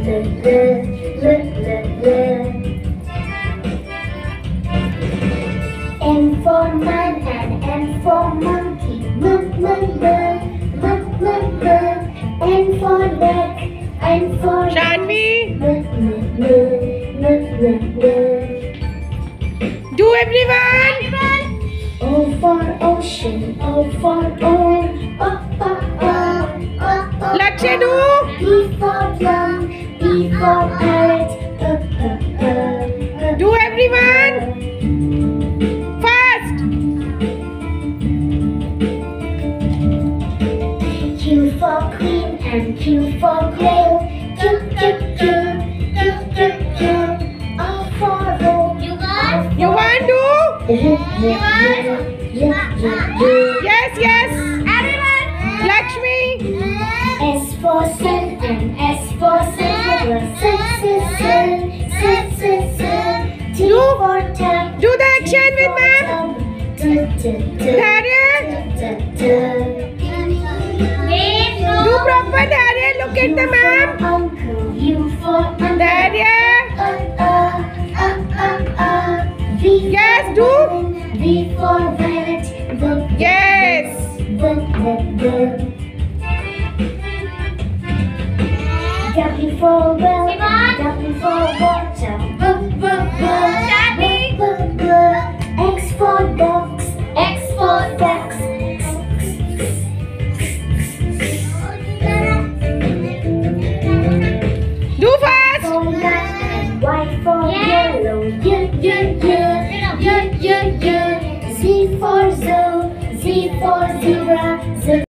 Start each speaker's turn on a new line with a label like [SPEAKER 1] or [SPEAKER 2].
[SPEAKER 1] M for man and M for monkey. N for neck, N for
[SPEAKER 2] Shanvi, do everyone.
[SPEAKER 1] O for ocean, O for oil.
[SPEAKER 2] Lakshay, do.
[SPEAKER 1] P for plum, P for parrot.
[SPEAKER 2] Do everyone. Fast.
[SPEAKER 1] Q for queen and Q for quail. Q. R for rope.
[SPEAKER 2] You want do? Yes. Everyone. Lakshmi.
[SPEAKER 1] S for sun and S for zebra. T for tap.
[SPEAKER 2] Do the action with ma'am. Dharya. Do proper Dharya. Look at the ma'am.
[SPEAKER 1] Uncle, U for
[SPEAKER 2] Dharya.
[SPEAKER 1] V
[SPEAKER 2] Yes, do.
[SPEAKER 1] V for violet.
[SPEAKER 2] Yes.
[SPEAKER 1] W for well. W for water.